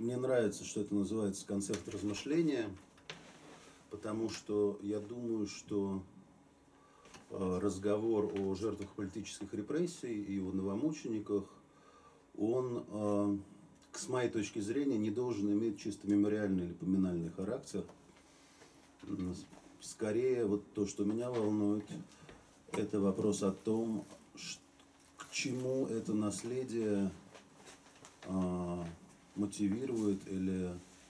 мне нравится, что это называется концепт размышления, потому что я думаю, что разговор о жертвах политических репрессий и о новомучениках, он, с моей точки зрения, не должен иметь чисто мемориальный или поминальный характер. Скорее, вот то, что меня волнует, это вопрос о том, к чему это наследие мотивирует или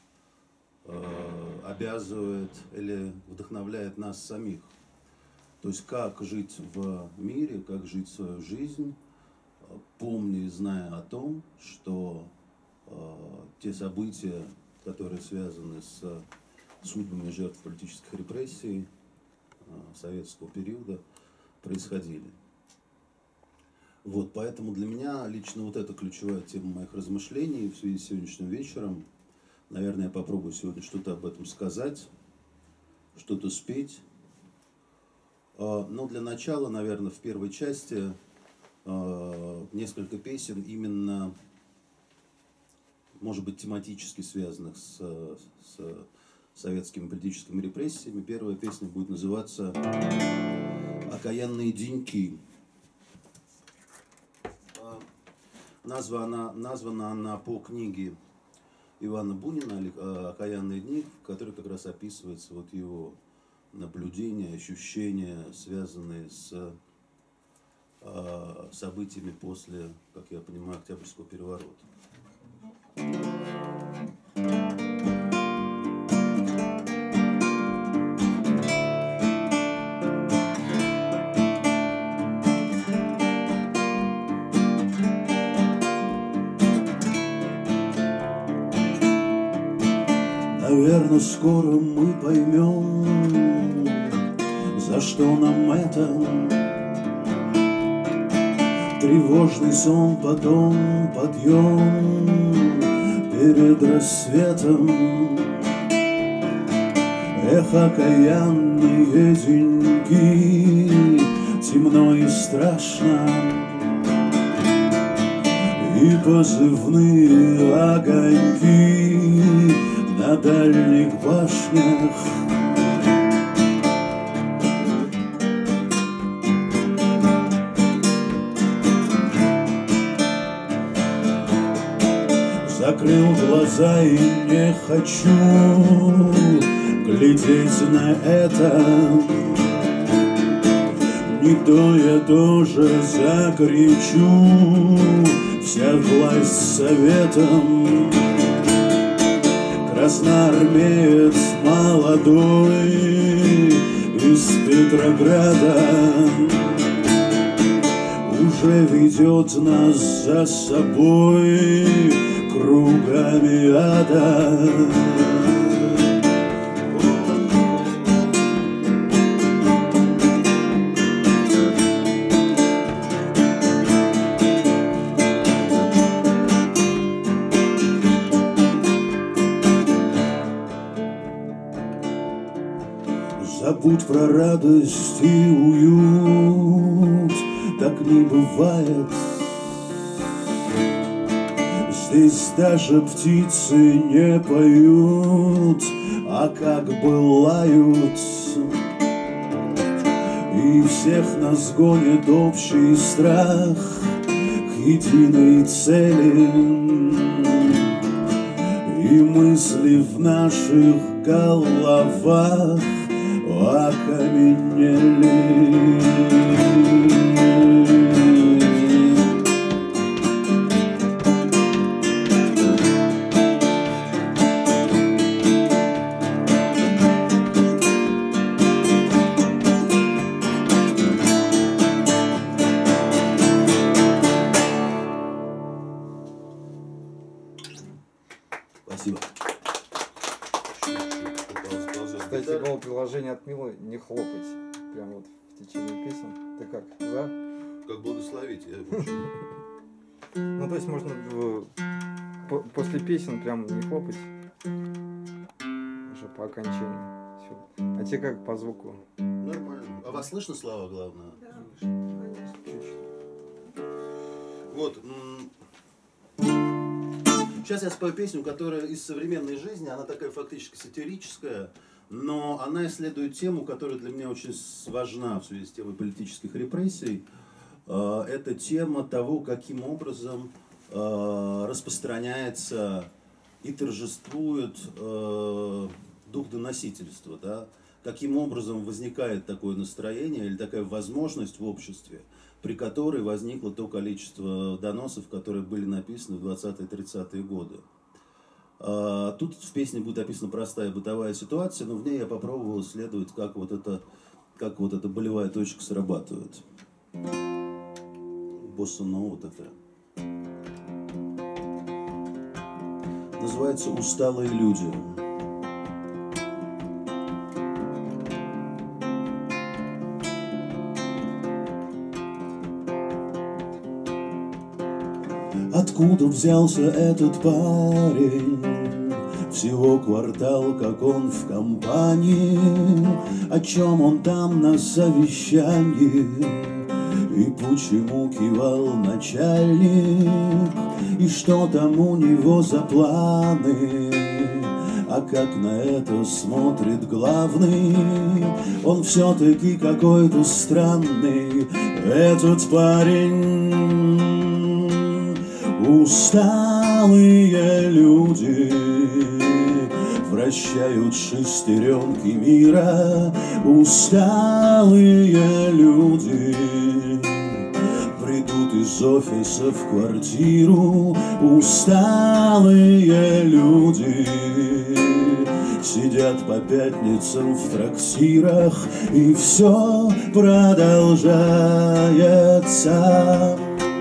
обязывает или вдохновляет нас самих. То есть как жить в мире, как жить свою жизнь, помня и зная о том, что те события, которые связаны с судьбами жертв политических репрессий советского периода, происходили. Вот, поэтому для меня лично вот это ключевая тема моих размышлений в связи с сегодняшним вечером. Наверное, я попробую сегодня что-то об этом сказать, что-то спеть. Но для начала, наверное, в первой части несколько песен именно, может быть, тематически связанных с советскими политическими репрессиями. Первая песня будет называться «Окаянные деньки». Названа она по книге Ивана Бунина «Окаянные дни», в которой как раз описывается вот его наблюдения, ощущения, связанные с событиями после, как я понимаю, Октябрьского переворота. Наверно, скоро мы поймем, за что нам это. Тревожный сон, потом подъем перед рассветом. Эх, окаянные деньги, темно и страшно, и позывные огоньки на дальних башнях. Закрыл глаза и не хочу глядеть на это. Не то я тоже закричу: вся власть советом. Красноармеец молодой из Петрограда уже ведет нас за собой кругами ада. Забудь про радость и уют, так не бывает. Здесь даже птицы не поют, а как бы лают. И всех нас гонит общий страх к единой цели. И мысли в наших головах окаменели. Спасибо. Кстати, было предложение от Милы не хлопать прямо вот в течение песен. Ты как, за? Как благословить? Ну, то есть можно после песен прям не хлопать уже по окончании. Все. А тебе как по звуку? Нормально. А вас слышно, Слава, главное? Да, конечно. Чуть-чуть. Вот. Сейчас я спою песню, которая из современной жизни, она такая фактически сатирическая, но она исследует тему, которая для меня очень важна в связи с темой политических репрессий. Это тема того, каким образом распространяется и торжествует дух доносительства, да? Каким образом возникает такое настроение или такая возможность в обществе, при которой возникло то количество доносов, которые были написаны в 20-30-е годы. Тут в песне будет описана простая бытовая ситуация, но в ней я попробовал исследовать, как вот эта болевая точка срабатывает. Босса-нова такая. Называется «Усталые люди». Откуда взялся этот парень? Всего квартал, как он в компании. О чем он там на совещании? И почему кивал начальник? И что там у него за планы? А как на это смотрит главный? Он все-таки какой-то странный, этот парень. Усталые люди вращают шестеренки мира. Усталые люди придут из офиса в квартиру. Усталые люди сидят по пятницам в трактирах, и все продолжается.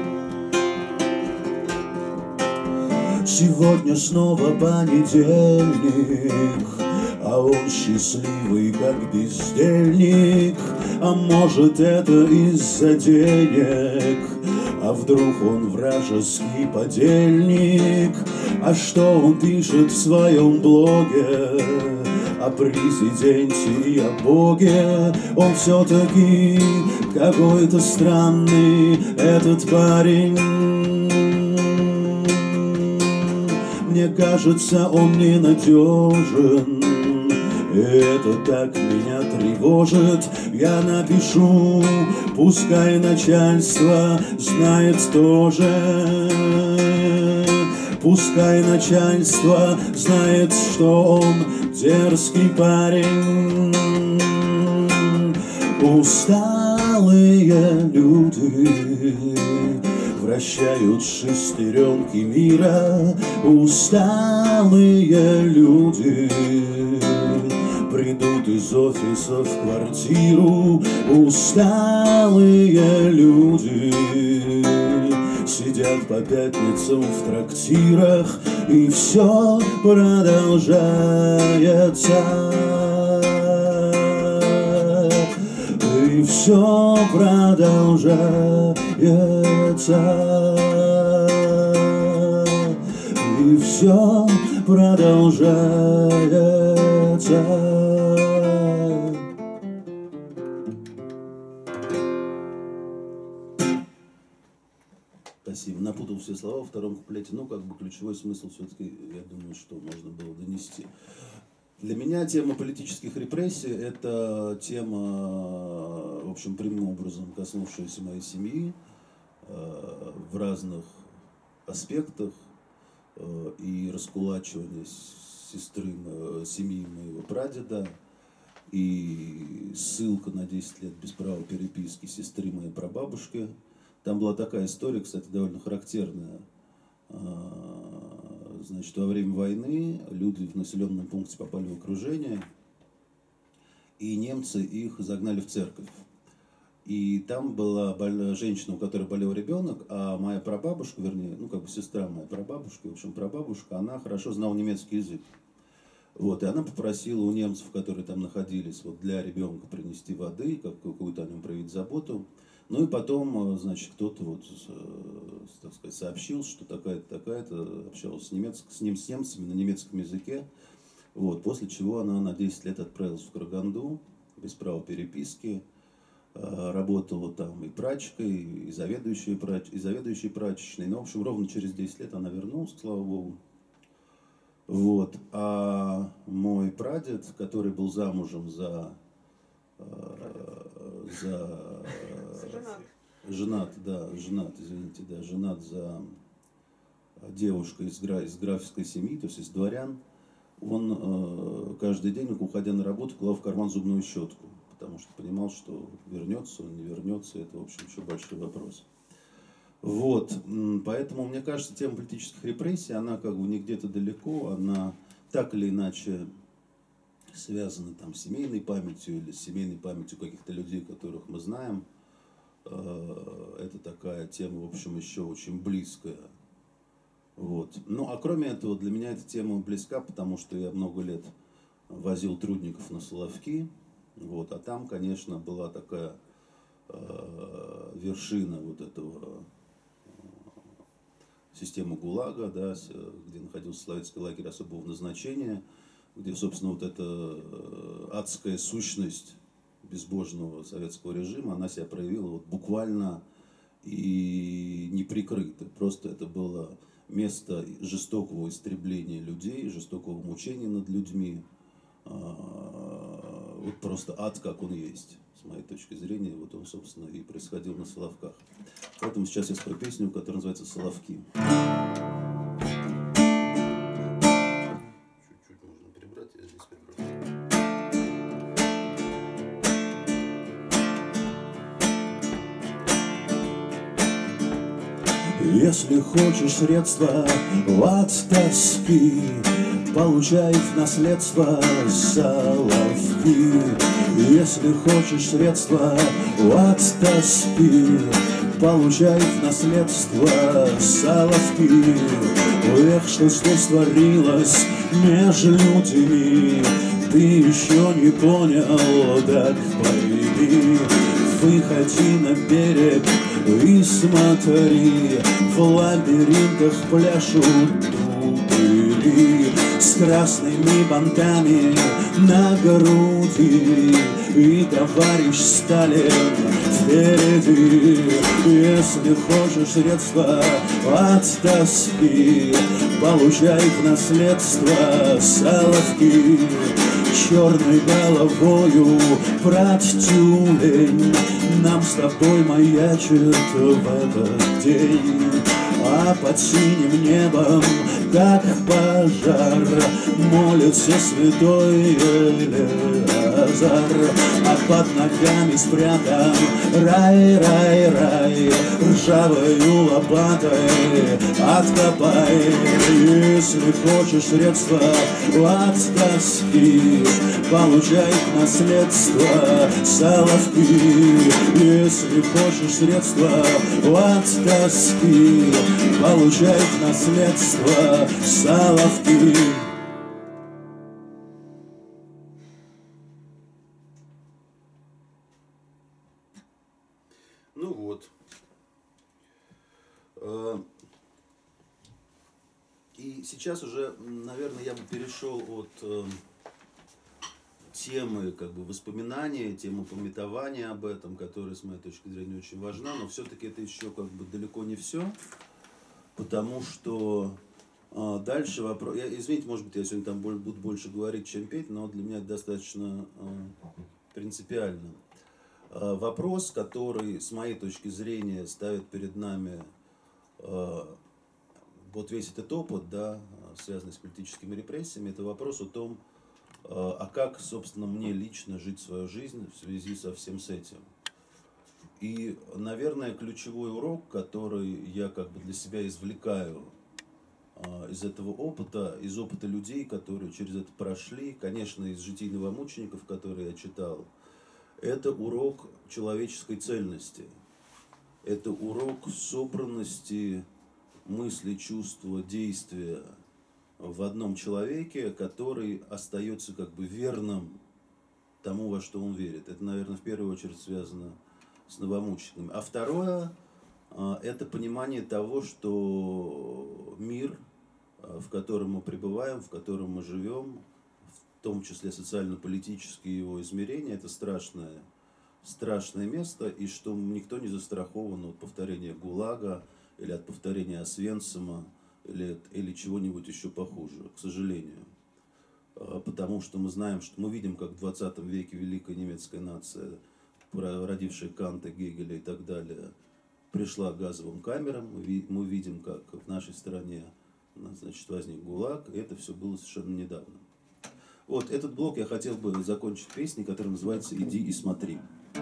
Сегодня снова понедельник, а он счастливый, как бездельник. А может, это из-за денег, а вдруг он вражеский подельник? А что он пишет в своем блоге? О президенте и о Боге. Он все-таки какой-то странный, этот парень. Мне кажется, он ненадежен, и это так меня тревожит. Я напишу, пускай начальство знает тоже. Пускай начальство знает, что он дерзкий парень. Усталые люди вращают шестеренки мира. Усталые люди придут из офиса в квартиру. Усталые люди сидят по пятницам в трактирах, и все продолжается. И все продолжается. И все продолжается. Спасибо. Напутал все слова во втором куплете, но как бы ключевой смысл все-таки, я думаю, что можно было донести. Для меня тема политических репрессий – это тема, в общем, прямым образом коснувшаяся моей семьи в разных аспектах, и раскулачивание семьи моего прадеда, и ссылка на 10 лет без права переписки сестры моей прабабушки. Там была такая история, кстати, довольно характерная. Значит, во время войны люди в населенном пункте попали в окружение, и немцы их загнали в церковь. И там была женщина, у которой болел ребенок, а моя прабабушка, вернее, ну, как бы сестра моей прабабушки, в общем, прабабушка, она хорошо знала немецкий язык. Вот, и она попросила у немцев, которые там находились, вот, для ребенка принести воды, какую-то о нем проявить заботу. Ну и потом, значит, кто-то вот, так сказать, сообщил, что такая-то общалась с немцами на немецком языке. Вот, после чего она на 10 лет отправилась в Караганду без права переписки. Работала там и прачкой, и заведующей прачечной. Ну, в общем, ровно через 10 лет она вернулась, слава богу. Вот. А мой прадед, который был замужем за женат за девушкой из графской семьи, то есть из дворян, он каждый день, уходя на работу, клал в карман зубную щетку, потому что понимал, что вернется он, не вернется, это, в общем, еще большой вопрос. Вот, поэтому, мне кажется, тема политических репрессий, она как бы не где-то далеко, она так или иначе связана там с семейной памятью или с семейной памятью каких-то людей, которых мы знаем. Это такая тема, в общем, еще очень близкая. Вот. Ну, а кроме этого, для меня эта тема близка, потому что я много лет возил трудников на Соловки, вот, а там, конечно, была такая вершина вот этого системы ГУЛАГа, да, где находился Соловецкий лагерь особого назначения, где, собственно, вот эта адская сущность безбожного советского режима, она себя проявила вот буквально и неприкрыто. Просто это было место жестокого истребления людей, жестокого мучения над людьми. Вот просто ад, как он есть, с моей точки зрения, вот он, собственно, и происходил на Соловках. Поэтому сейчас я спою песню, которая называется «Соловки». Чуть-чуть можно прибрать, я здесь прибрал. Если хочешь средства от тоски, получай в наследство Соловки. Если хочешь средства от тоски, получай в наследство Соловки. Эх, что здесь творилось между людьми, ты еще не понял, так пойми. Выходи на берег и смотри, в лабиринтах пляшут дупели с красными бантами на груди, и товарищ Сталин впереди. Если хочешь средства от тоски, получай в наследство Соловки. Черной головою брат тюлень нам с тобой маячит в этот день. А под синим небом, как пожар, молится святой Елеазар. А под ногами спрятан рай, рай, рай, ржавою лопатой откопай. Если хочешь средства от тоски, получай в наследство Соловки. Если хочешь средства от тоски, получай в наследство Соловки. Ну вот. И сейчас уже, наверное, я бы перешел от темы как бы воспоминания, темы памятования об этом, которая, с моей точки зрения, очень важна, но все-таки это еще как бы далеко не все, потому что дальше вопрос, извините, может быть, я сегодня там буду больше говорить, чем петь, но для меня это достаточно принципиально. Вопрос, который, с моей точки зрения, ставит перед нами вот весь этот опыт, да, связанный с политическими репрессиями, это вопрос о том, а как, собственно, мне лично жить свою жизнь в связи со всем с этим. И, наверное, ключевой урок, который я как бы для себя извлекаю из этого опыта, из опыта людей, которые через это прошли, конечно, из житий новомучеников, которые я читал, это урок человеческой цельности. Это урок собранности мысли, чувства, действия в одном человеке, который остается как бы верным тому, во что он верит. Это, наверное, в первую очередь связано с новомучениками. А второе, это понимание того, что мир, в котором мы пребываем, в котором мы живем, в том числе социально-политические его измерения, это страшное место, и что никто не застрахован от повторения ГУЛАГа или от повторения Освенцима, лет или чего-нибудь еще похуже, к сожалению. Потому что мы знаем, что мы видим, как в 20 веке великая немецкая нация, родившая Канта, Гегеля и так далее, пришла к газовым камерам. Мы видим, как в нашей стране, значит, возник ГУЛАГ, и это все было совершенно недавно. Вот этот блок я хотел бы закончить песней, которая называется «Иди и смотри».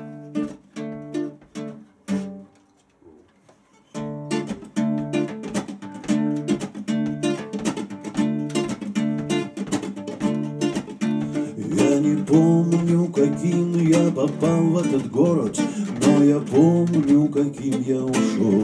Я не помню, каким я попал в этот город, но я помню, каким я ушел.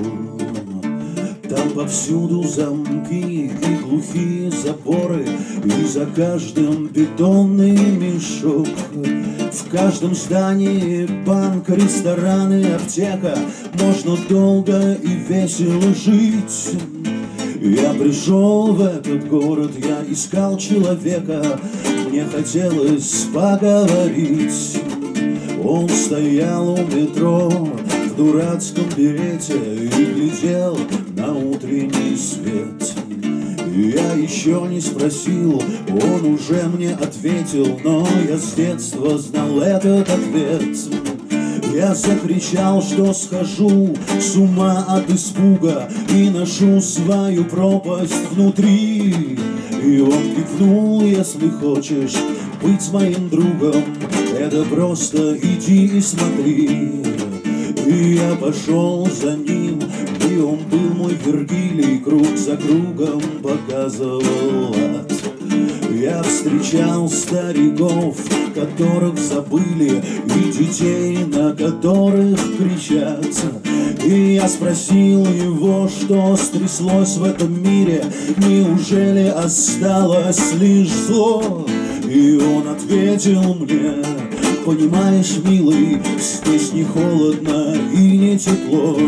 Там повсюду замки и глухие заборы, и за каждым бетонный мешок. В каждом здании банк, рестораны, аптека. Можно долго и весело жить. Я пришел в этот город, я искал человека, мне хотелось поговорить. Он стоял у метро в дурацком берете и глядел на утренний свет. Я еще не спросил, он уже мне ответил, но я с детства знал этот ответ. Я закричал, что схожу с ума от испуга и ношу свою пропасть внутри. И он кивнул: если хочешь быть моим другом, это просто иди и смотри. И я пошел за ним, и он был мой Вергилий, круг за кругом показывал ад. Я встречал стариков, которых забыли, и детей, на которых кричат. И я спросил его, что стряслось в этом мире, неужели осталось лишь зло? И он ответил мне: понимаешь, милый, здесь не холодно и не тепло.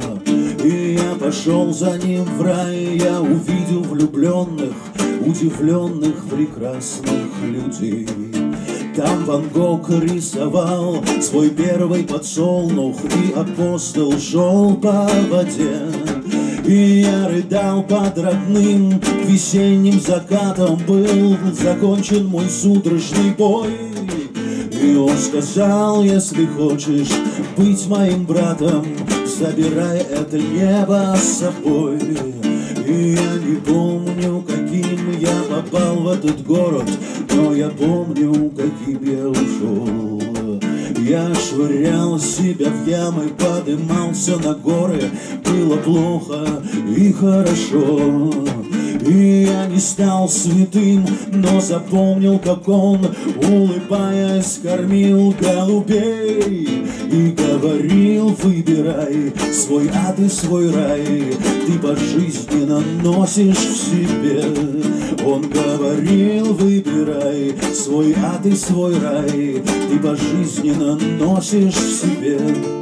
И я пошел за ним в рай, я увидел влюбленных, удивленных, прекрасных людей. Там Ван Гог рисовал свой первый подсолнух, и апостол шел по воде. И я рыдал под родным весенним закатом, был закончен мой судорожный бой. И он сказал: если хочешь быть моим братом, забирай это небо с собой. И я не помню, каким я попал в этот город, но я помню, каким я ушел. Я швырял себя в ямы, подымался на горы, было плохо и хорошо. И я не стал святым, но запомнил, как он, улыбаясь, кормил голубей и говорил: выбирай свой ад и свой рай, ты пожизненно носишь в себе. Он говорил: выбирай свой ад и свой рай, ты пожизненно носишь в себе.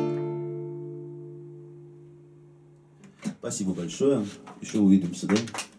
Спасибо большое. Еще увидимся, да?